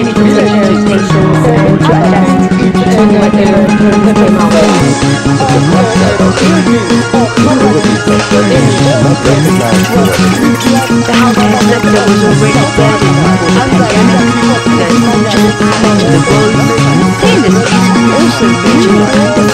many procedures stations to adjust to what they came out with. The healthcare sector was already burdened before the pandemic, then just added to the woes. The industries also regional